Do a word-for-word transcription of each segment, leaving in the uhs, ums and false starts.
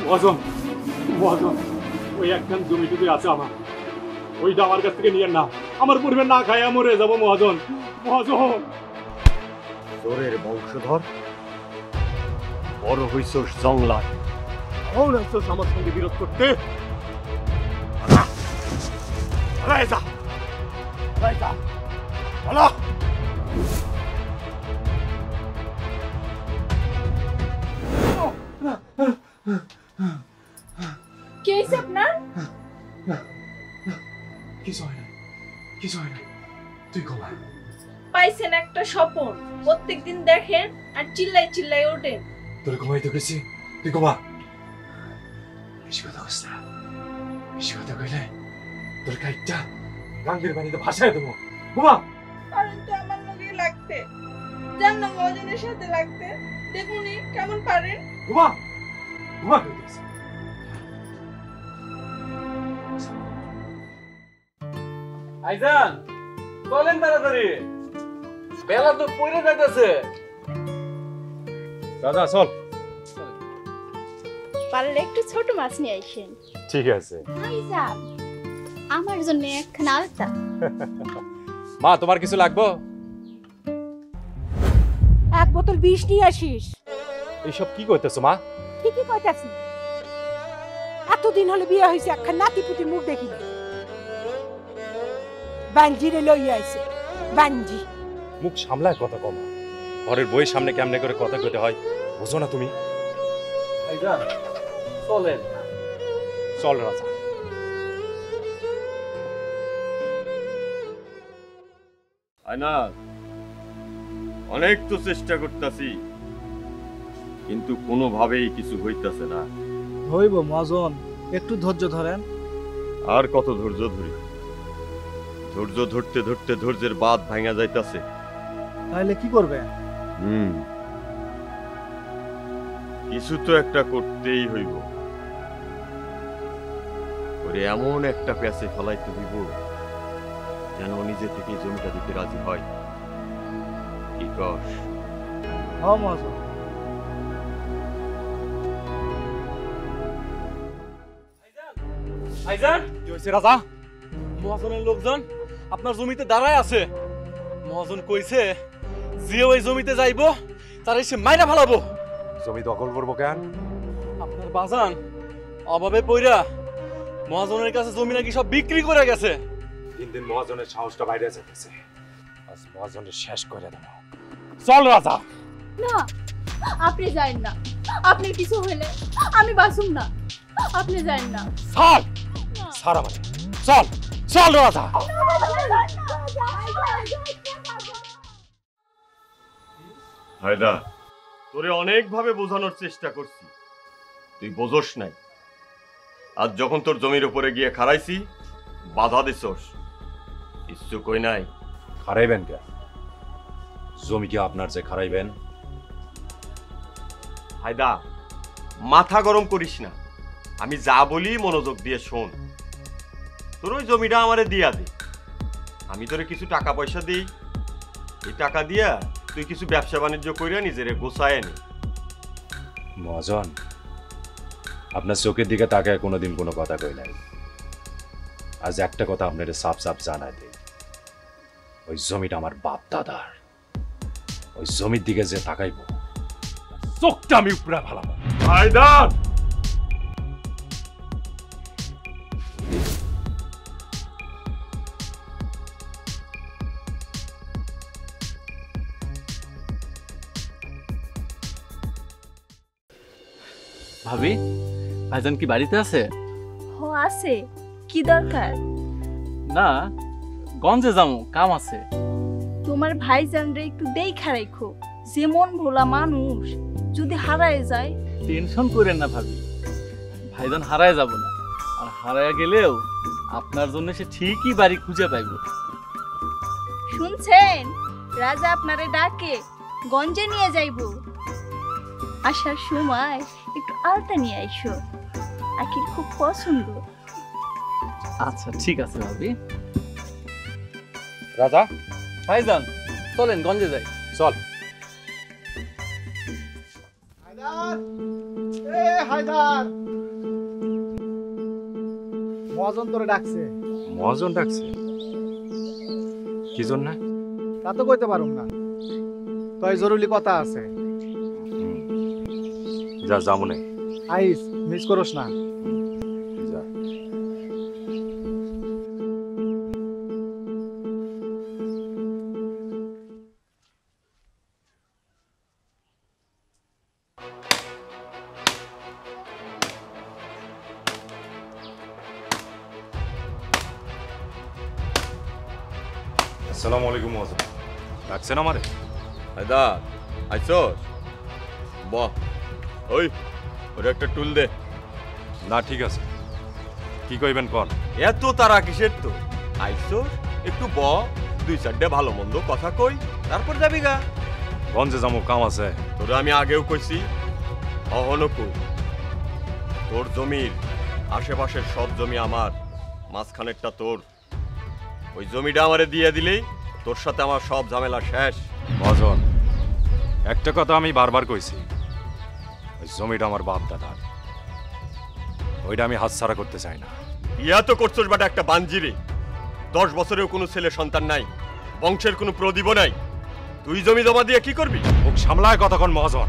মহাজন মহাজন ওই একখান জমিটুকু আছে আমার, ওইটা আমার কাছ থেকে নিয়ে না, আমার পরিবার না খায় মরে যাবো মহাজন। মহাজন জোরের বংশধর, বড় হইছস জংলায়, এখন আসছস আমার সঙ্গে বিরোধ করতে। রায়জা রায়জা বলো। কি হইছে আপনার? কিছু হয় না, কিছু হয় না, তুই ঘুমা। পাইছেন একটা স্বপন, প্রত্যেকদিন দেখেন আর চিল্লাই চিল্লাই ওঠেন। তোর ঘুমাইতে গেছি, তুই ঘুমা। বেশি কথা হস না, বেশি কথা কইলে তোর কাইটটা গাঙ্গের পানিতে ভাসায় দেবো। ঘুমা। পারেন তো আমার লগে লাগতে, যান না মহাজনের সাথে লাগতে, দেখুনি কেমন পারেন। ঘুমা ঘুমা কইতেছি। আইজান চলেন তাড়াতাড়ি, বেলা তো পড়ে যাইতেছে। দাদা চল। পারলে একটু ছোট মাছ নিয়ে আইসেন। ঠিক আছে। আইজান আমার জন্য একখানা আলতা। মা তোমার কিছু লাগবে? এক বোতল বিষ নিয়ে আসিস। এইসব কি কইতেছো মা? ঠিকই কইতাছি, এতদিন হলে বিয়ে হয়েছে, একখান নাতি পুতির মুখ দেখি না। বাঞ্জিরে লইয়া আইছে, বাঞ্জি। মুখ সামলায় কথা কম, ঘরের বইয়ের সামনে কেমনে করে কথা কইতে হয় বুঝো না তুমি? আইজান চলেন। চল রাজা। আয়না অনেক তো চেষ্টা করতেছি, কিন্তু কোনোভাবেই কিছু হইতাছে না। হইব মহাজন, একটু ধৈর্য ধরেন। আর কত ধৈর্য ধরি? ধৈর্য ধরতে ধরতে ধৈর্যের বাঁধ ভাঙা যাইতাছে। তাহলে কি করবেন? হুম কিছু তো একটা করতেই হইব। ওরে এমন একটা প্যাচে ফেলাইতে হইব যেন নিজে থেকে জমিটা দিতে রাজি হয়। কি কস? হ্যাঁ মহাজন। আইজান কি হইছে রাজা? মহাজনের লোকজন আপনার জমিতে দাঁড়ায় আছে। মহাজন কইছে যে ওই জমিতে যাইবো তার এসে মাইরা ফেলাবো। জমি দখল করবো কেন? আপনার বাজান অভাবে পইরা মহাজনের কাছে জমি নাকি সব বিক্রি করে গেছে। দিন দিন মহাজনের সাহসটা বাইরে যেতেছে, আজ মহাজনের শেষ করে দেব। চল রাজা। না আপনি যান না, আপনার কিছু হইলে আমি বাঁচুম না, আপনি যান না। চল সারা মানে চল চল রাজা। হায়দা তোরে অনেক ভাবে বোঝানোর চেষ্টা করছি, তুই বোঝস নাই। আজ যখন তোর জমির উপরে গিয়ে খাড়াইছি বাধা দিছস, কিচ্ছু কই নাই। খারাইবেন কে? জমি কি আপনার যে খারাইবেন? হায়দা মাথা গরম করিস না, আমি যা বলি মনোযোগ দিয়ে শোন। তোর ওই জমিটা আমারে দিয়া দে, আমি তোরে কিছু টাকা পয়সা দিই, এই টাকা দিয়া তুই কিছু ব্যবসা বাণিজ্য কইরা নিজেরে গোছায় নে। মহাজন আপনার চোখের দিকে তাকায় কোনোদিন কোনো কথা কই নাই, আজ একটা কথা আপনার সাফ সাফ জানাই দেই, ওই জমিটা আমার বাপ দাদার। ওই জমির দিকে যে তাকাইব চোখটা আমি উপরে ভালাম। হায়দা ভাবি ভাইজান কি বাড়িতে আছে? ও আছে, কি দরকার? না গঞ্জে যামু, কাম আছে। তোমার ভাইজান রে একটু দেখা রাখো, যেমন ভোলা মানুষ, যদি হারায় যায়। টেনশন করেন না ভাবি, ভাইজান হারায় যাব না, আর হারায় গেলেও আপনার জন্য সে ঠিকই বাড়ি খুঁজে পাইব। শুনছেন, রাজা আপনারে ডাকে, গঞ্জে নিয়ে যাইব। আসার সময় একটু আলতা নিয়ে আইসো, আখির খুব পছন্দ। আচ্ছা ঠিক আছে ভাবি। রাজা ভাইজান চলেন গঞ্জে যাই। চল। এ হায়দার মহাজন তোরে ডাকছে। মহাজন ডাকছে কি জন্য? তা তো কইতে পারুম না, তাই জরুরি কথা আছে। যা যামুনে আইস, মিস করস না। যা। আসসালামু আলাইকুম মহাজন। ডাকছেন আমারে? হায়দার আইসস? বাহ, ওই ওর একটা টুল দে। না ঠিক আছে, কি কইবেন কন? এত তারা কিসের তো? আইসস, একটু ব, দুই চারটে ভালো মন্দ কথা কই, তারপর যাবি গা। গঞ্জে যাবো, কাম আছে। তোরা আমি আগেও কইছি, অহনো কই, তোর জমির আশেপাশের সব জমি আমার, মাঝখানেরটা তোর। ওই জমিটা আমারে দিয়ে দিলেই তোর সাথে আমার সব ঝামেলা শেষ। মহাজন, একটা কথা আমি বারবার কইছি, ওই জমিটা আমার বাপ দাদার, ওইটা আমি হাতছাড়া করতে চাই না। ইয়া তো করছস বাটা একটা বাঞ্জিরে, দশ বছরেও কোনো ছেলে সন্তান নাই, বংশের কোনো প্রদীপ নাই, তুই জমি জমা দিয়ে কি করবি? মুখ সামলায় কথা কন মহাজন।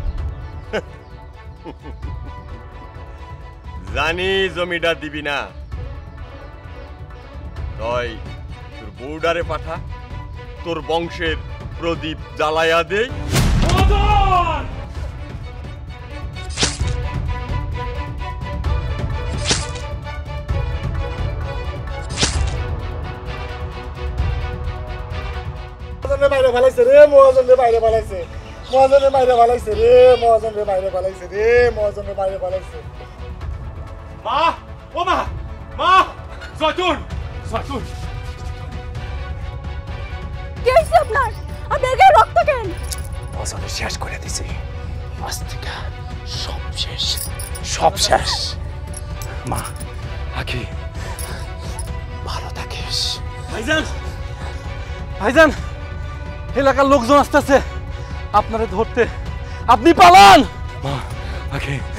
জানি জমিটা দিবি না, তই তোর বউডারে পাঠা, তোর বংশের প্রদীপ জ্বালায়া দেই। বাইরে ভালাইছে রে মহাজন রে, বাইরে ভালাইছে মহাজনের বাইরে ভালাইছে রে, মহাজন রে বাইরে ভালাইছে রে, মহাজন রে বাইরে ভালাইছে। মা, ও মা, মা, জয়তুন, জয়তুন। কি হইছে আপনার? আপনার গায়ে রক্ত কেন? মহাজনের শেষ করে দিছি, আজ থেকে সব শেষ, সব শেষ। মা, আখি ভালো থাকিস। ভাইজান, ভাইজান, এলাকার লোকজন আসতেছে আপনারে ধরতে, আপনি পালান। মা, আখি